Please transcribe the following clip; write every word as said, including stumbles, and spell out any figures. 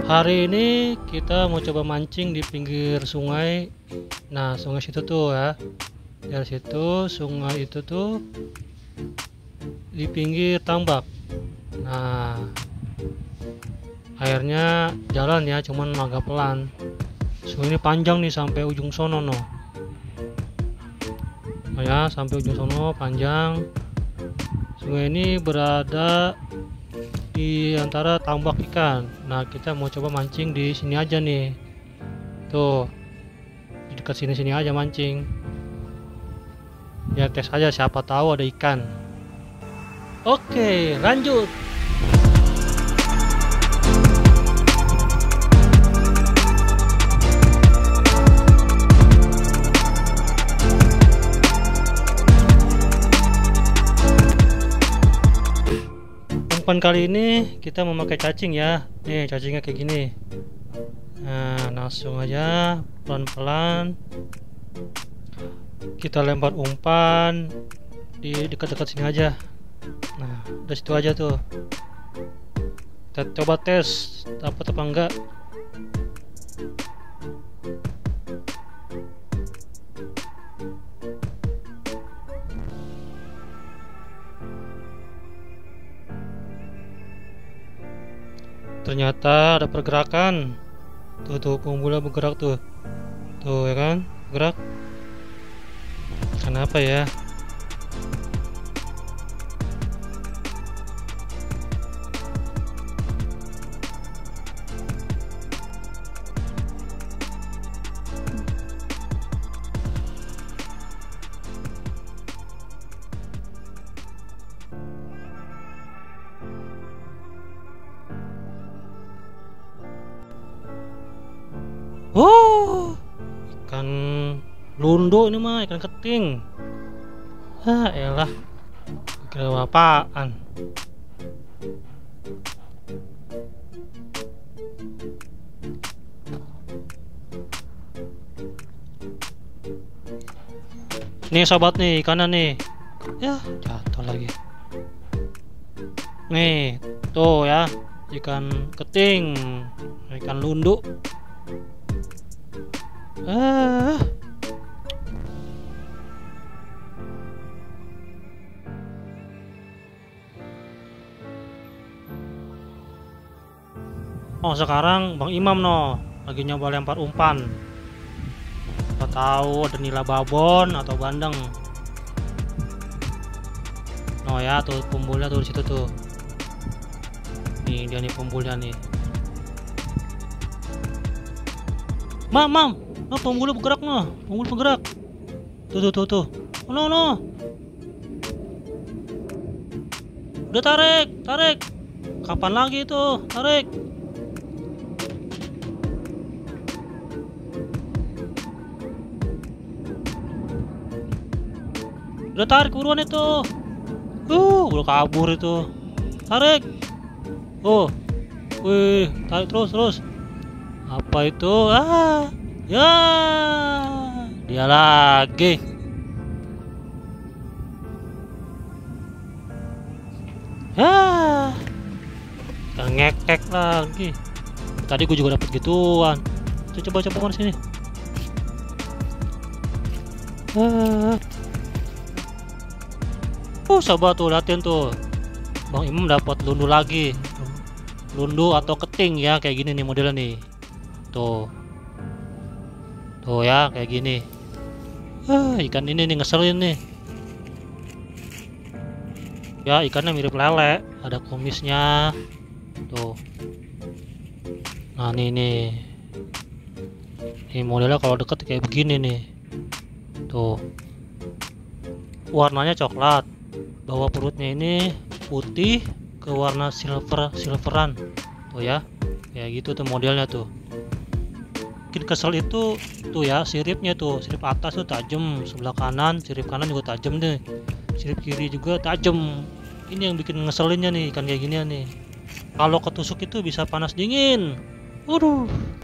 Hari ini kita mau coba mancing di pinggir sungai. Nah, sungai situ tuh ya. Dari situ sungai itu tuh di pinggir tambak. Nah, airnya jalan ya, cuman agak pelan. Sungai ini panjang nih sampai ujung sono no. Oh ya, sampai ujung sono panjang. Sungai ini berada di antara tambak ikan. Nah, kita mau coba mancing di sini aja nih. Tuh, di dekat sini-sini aja mancing. Ya tes aja, siapa tahu ada ikan. Oke, lanjut. Umpan kali ini kita memakai cacing ya. Nih cacingnya kayak gini. Nah, langsung aja pelan-pelan kita lempar umpan di dekat-dekat sini aja. Nah, dari situ aja tuh. Kita coba tes dapat apa enggak. Ternyata ada pergerakan. Tuh tuh pemula bergerak tuh. Tuh ya kan, gerak. Kenapa ya? Oh, ikan lundo ini mah, ikan keting. Ah, elah, kira apaan? Nih sobat nih, ikannya nih. Ya, jatuh lagi. Nih, tuh ya, ikan keting, ikan lundu. Ah. Oh, sekarang Bang Imam no lagi nyoba lempar umpan. Apa tahu ada nila babon atau bandeng. Oh ya, tuh pembulnya tuh di situ tuh. Nih dia nih pembulnya nih. Mam, mam. Oh, pembulu bergerak noh, pembulu bergerak. Tuh tuh tuh tuh. Oh, no no. Udah tarik, tarik. Kapan lagi tuh? Tarik. Udah tarik buruan itu. Uh, udah kabur itu. Tarik. Oh. Wih, tarik terus terus. Apa itu? Ah. Ya, dia lagi. Ya, ngekek lagi. Tadi gue juga dapet gituan. Coba coba mana sini. Ah. Oh, coba tuh liatin tuh. Bang Imam dapat lundu lagi. Lundu atau keting ya, kayak gini nih modelnya nih. Tuh. Tuh ya, kayak gini. Ah, ikan ini nih ngeselin nih. Ya, ikannya mirip lele, ada kumisnya. Tuh. Nah, ini nih. Ini modelnya kalau deket kayak begini nih. Tuh. Warnanya coklat. Bawah perutnya ini putih ke warna silver silveran. Tuh ya. Kayak gitu tuh modelnya tuh. Bikin kesel itu tuh ya, siripnya tuh, sirip atas tuh tajam, sebelah kanan, sirip kanan juga tajam deh, sirip kiri juga tajam. Ini yang bikin ngeselinnya nih, ikan kayak gini nih. Kalau ketusuk itu bisa panas dingin. Waduh.